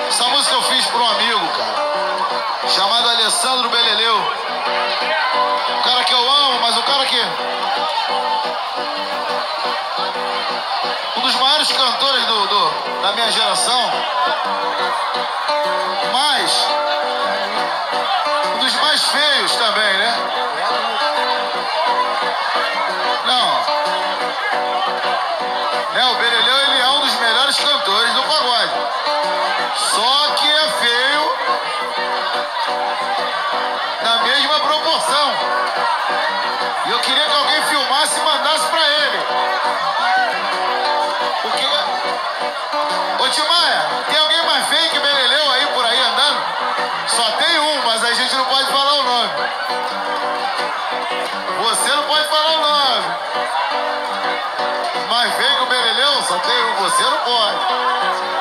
Essa música eu fiz para um amigo, cara, chamado Alessandro Beleleu. Um cara que eu amo, mas um cara que... um dos maiores cantores da minha geração. Mas... um dos mais feios também, né? Não. O Beleleu, ele é um dos melhores cantores do pagode. Só que é feio na mesma proporção. E eu queria que alguém filmasse e mandasse pra ele. Porque... Ô Timaya, tem alguém mais feio que Beleleu aí por aí andando? Só tem um, mas a gente não pode falar o nome. Você não pode falar o nome. Mais feio que o Beleleu, só tem um, você não pode.